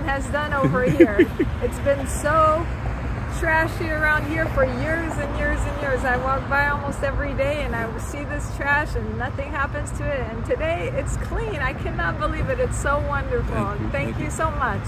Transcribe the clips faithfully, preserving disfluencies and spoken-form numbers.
has done over here. It's been so trashy around here for years and years and years. I walk by almost every day and I see this trash and nothing happens to it. And today it's clean. I cannot believe it. It's so wonderful. Thank you, Thank you so much.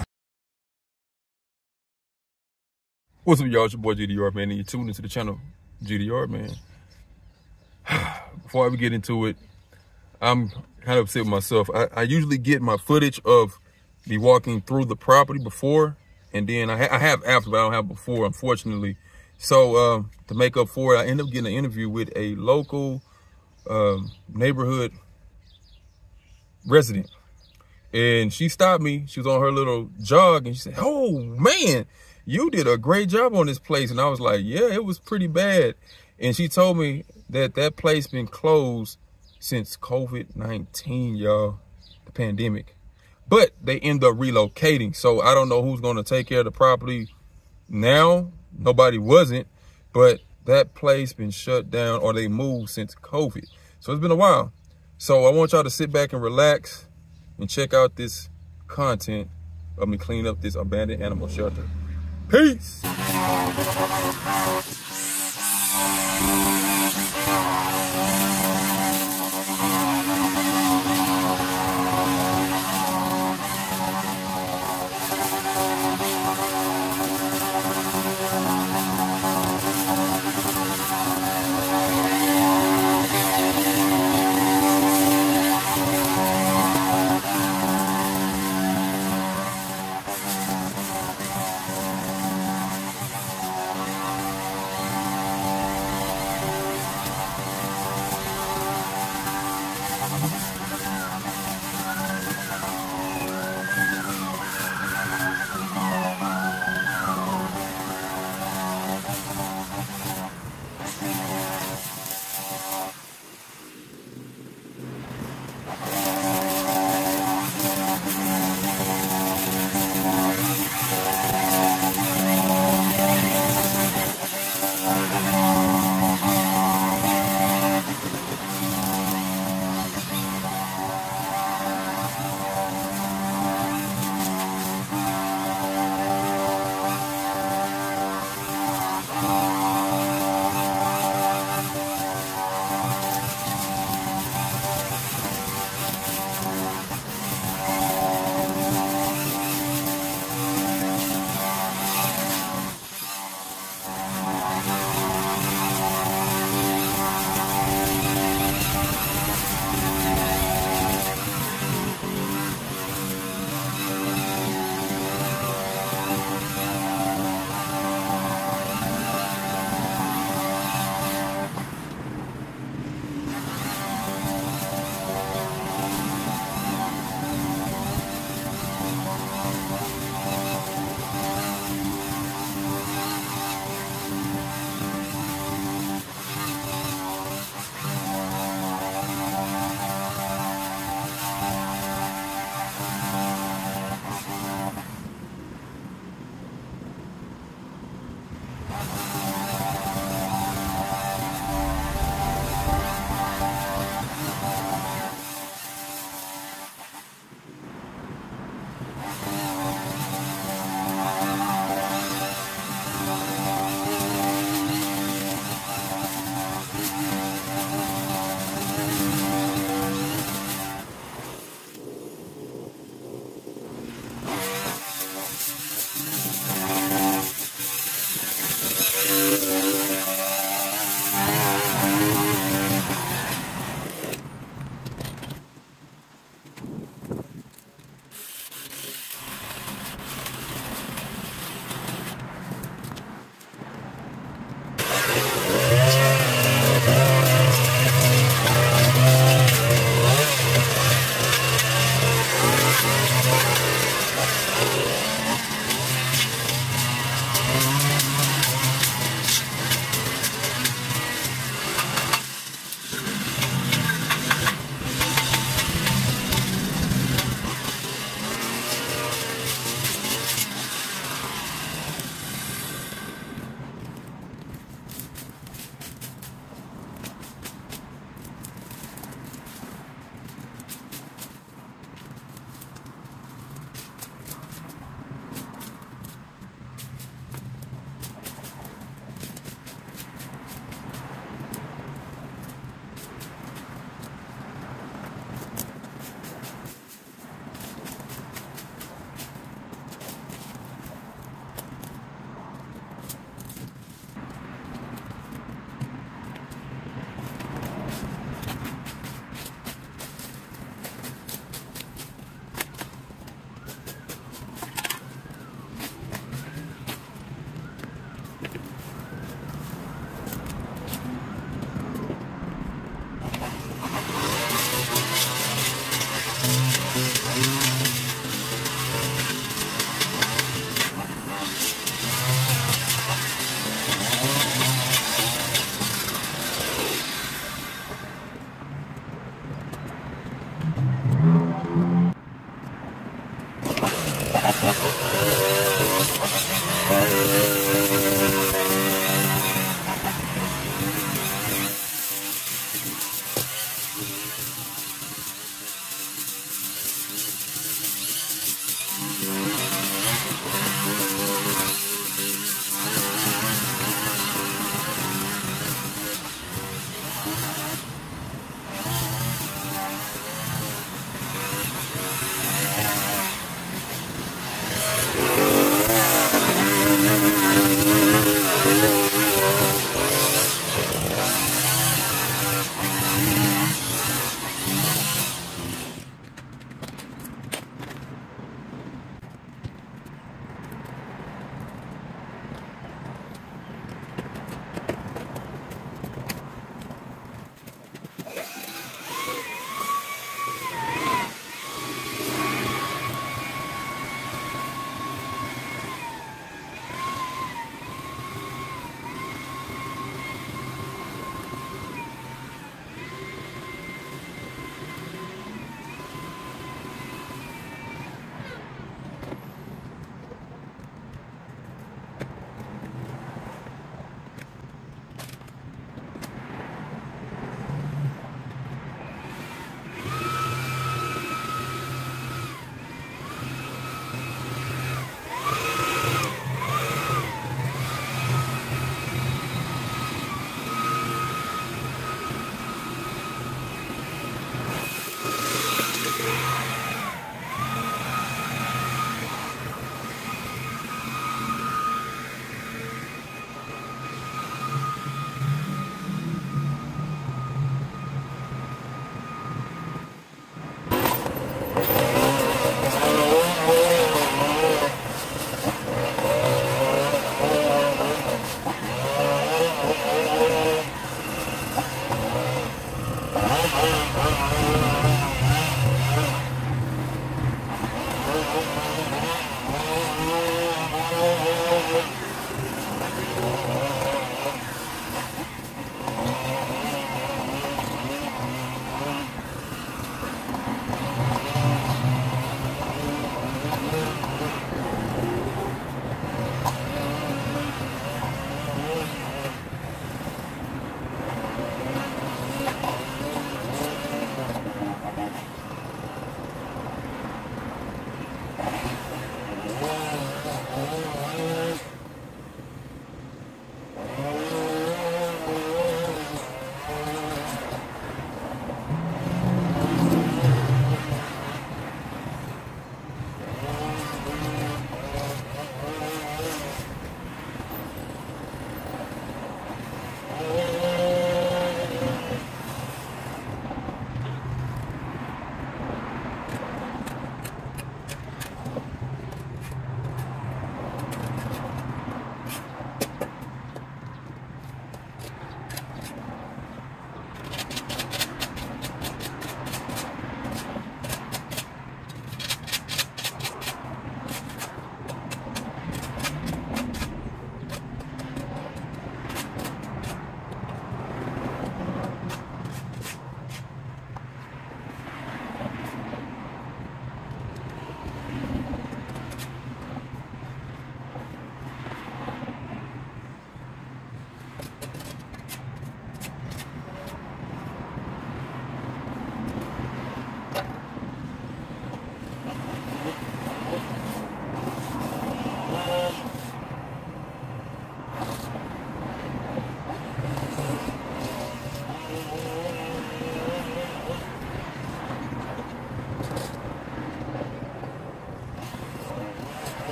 What's up, y'all? It's your boy G D R, man, and you're tuned into the channel G D R, man. Before I get into it, I'm kind of upset with myself. I, I usually get my footage of me walking through the property before, and then I, ha I have after, but I don't have before, unfortunately. So um, to make up for it, I ended up getting an interview with a local um, neighborhood resident. And she stopped me. She was on her little jog, and she said, "Oh, man, you did a great job on this place." And I was like, "Yeah, it was pretty bad." And she told me that that place been closed since COVID nineteen, y'all, the pandemic. But they end up relocating. So I don't know who's going to take care of the property now. Nobody wasn't. But that place been shut down, or they moved since COVID. So it's been a while. So I want y'all to sit back and relax and check out this content of me cleaning up this abandoned animal shelter. Peace.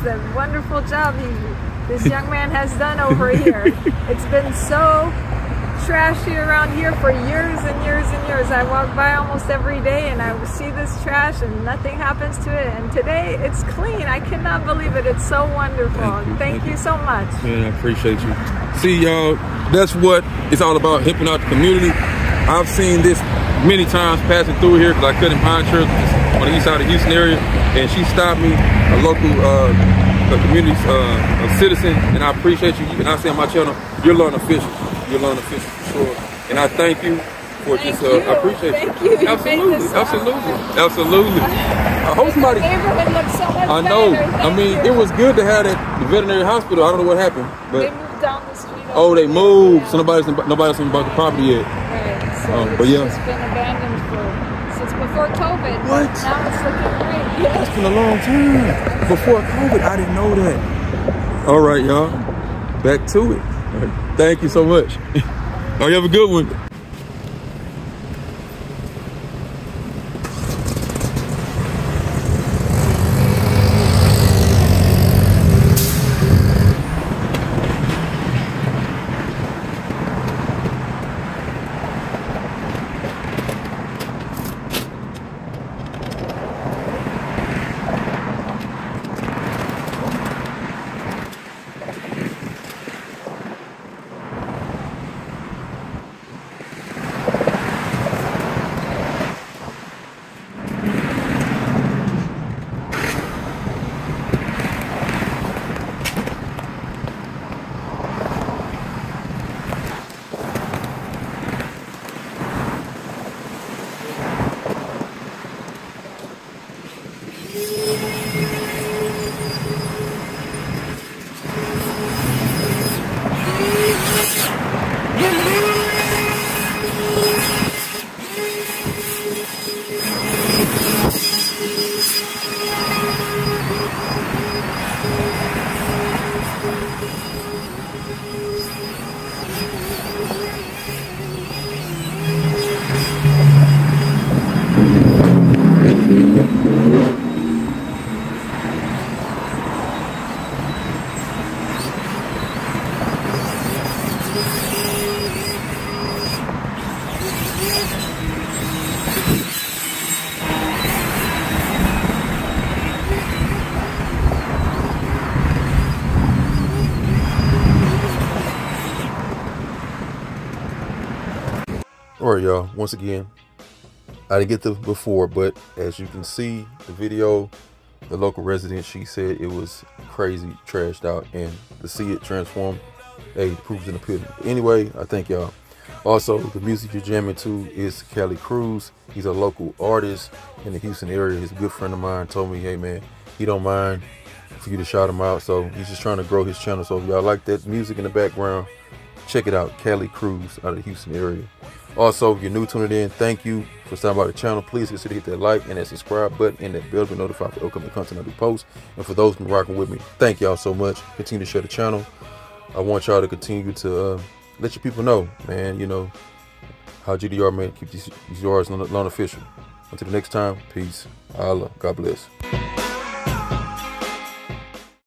the wonderful job he, this young man has done over here. It's been so trashy around here for years and years and years. I walk by almost every day and I see this trash and nothing happens to it. And today it's clean. I cannot believe it. It's so wonderful. Thank you, thank you so much. Man, I appreciate you. See, y'all, that's what it's all about, helping out the community. I've seen this many times passing through here because I couldn't find church on the east side of the Houston area, and she stopped me, a local uh, a community uh, a citizen, and I appreciate you. You can I say on my channel, you're Lawn Official. You're Lawn Official for sure. And I thank you for thank just, uh, you. I appreciate thank you. you. you absolutely, absolutely, absolutely. I hope somebody. The neighborhood looks so much I know. better. I mean, you. it was good to have that the veterinary hospital. I don't know what happened, but they moved down the street. Oh, they moved. Yeah. So nobody's nobody else bought the property yet. Right. So Um, it's but yeah. just been abandoned for since before COVID. What? Now it's looking great. Yeah. It's been a long time. Before COVID, I didn't know that. All right, y'all. Back to it. All right. Thank you so much. Oh, you have a good one. All right, y'all, once again, I didn't get to before, but as you can see the video, the local resident, she said it was crazy trashed out, and to see it transform, hey, proves in the pudding. Anyway, I thank y'all. Also, the music you're jamming to is Cali Cruz. He's a local artist in the Houston area. He's a good friend of mine. Told me, hey man, he don't mind for you to shout him out. So he's just trying to grow his channel. So if y'all like that music in the background, check it out. Cali Cruz out of the Houston area. Also, if you're new tuning in, thank you for stopping by the channel. Please consider hit that like and that subscribe button and that bell to be notified for upcoming content I do post. And for those who been rocking with me, thank y'all so much. Continue to share the channel. I want y'all to continue to uh, let your people know, man, you know, how G D R, man, keep these, these yards lawn official. Until the next time, peace. Allah, God bless.